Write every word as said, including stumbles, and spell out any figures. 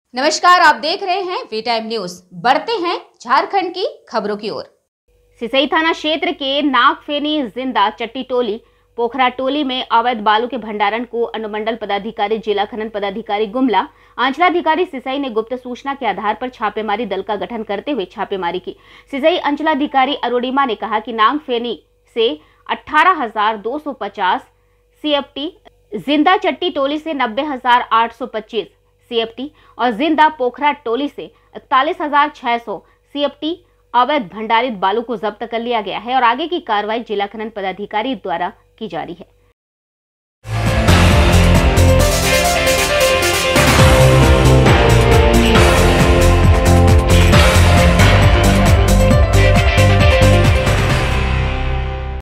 नमस्कार, आप देख रहे हैं वी टाइम न्यूज। बढ़ते हैं झारखंड की खबरों की ओर। सिसई थाना क्षेत्र के नागफेनी जिंदा चट्टी टोली पोखरा टोली में अवैध बालू के भंडारण को अनुमंडल पदाधिकारी, जिला खनन पदाधिकारी गुमला, अंचलाधिकारी सिसई ने गुप्त सूचना के आधार पर छापेमारी दल का गठन करते हुए छापेमारी की। सिसई अंचलाधिकारी अरुणिमा ने कहा कि नागफेनी से अठारह हजार दो सौ पचास सीएफटी, जिंदा चट्टी टोली से नब्बे हजार आठ सौ पच्चीस सीएफटी और जिंदा पोखरा टोली से इकतालीस हजार छह सौ सीएफटी अवैध भंडारित बालू को जब्त कर लिया गया है और आगे की कार्रवाई जिला खनन पदाधिकारी द्वारा की जा रही है।